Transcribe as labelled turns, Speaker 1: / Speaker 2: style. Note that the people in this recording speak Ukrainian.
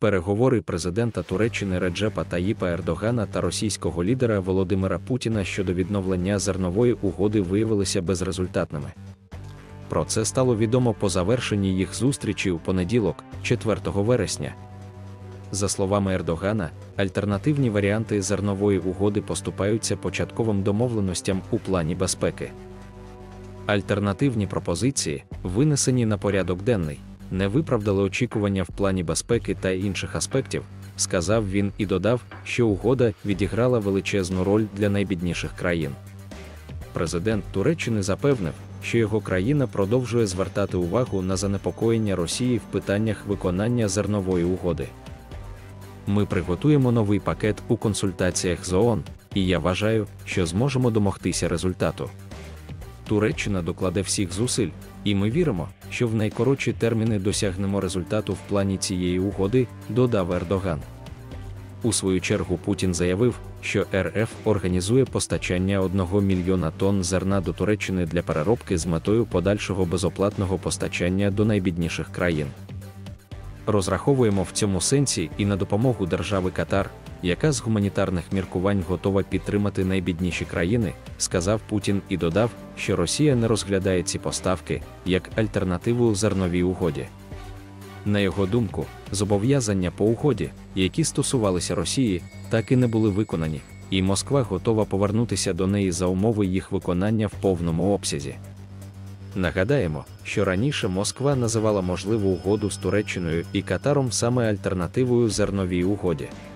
Speaker 1: Переговори президента Туреччини Реджепа Таїпа Ердогана та російського лідера Володимира Путіна щодо відновлення зернової угоди виявилися безрезультатними. Про це стало відомо по завершенні їх зустрічі у понеділок, 4 вересня. За словами Ердогана, альтернативні варіанти зернової угоди поступаються початковим домовленостям у плані безпеки. Альтернативні пропозиції, винесені на порядок денний, не виправдали очікування в плані безпеки та інших аспектів, сказав він і додав, що угода відіграла величезну роль для найбідніших країн. Президент Туреччини запевнив, що його країна продовжує звертати увагу на занепокоєння Росії в питаннях виконання зернової угоди. Ми приготуємо новий пакет у консультаціях з ООН, і я вважаю, що зможемо домогтися результату. Туреччина докладе всіх зусиль, і ми віримо, що в найкоротші терміни досягнемо результату в плані цієї угоди, додав Ердоган. У свою чергу Путін заявив, що РФ організує постачання 1 мільйона тонн зерна до Туреччини для переробки з метою подальшого безоплатного постачання до найбідніших країн. Розраховуємо в цьому сенсі і на допомогу держави Катар, яка з гуманітарних міркувань готова підтримати найбідніші країни, сказав Путін і додав, що Росія не розглядає ці поставки як альтернативу зерновій угоді. На його думку, зобов'язання по угоді, які стосувалися Росії, так і не були виконані, і Москва готова повернутися до неї за умови їх виконання в повному обсязі. Нагадаємо, що раніше Москва називала можливу угоду з Туреччиною і Катаром саме альтернативою зерновій угоді.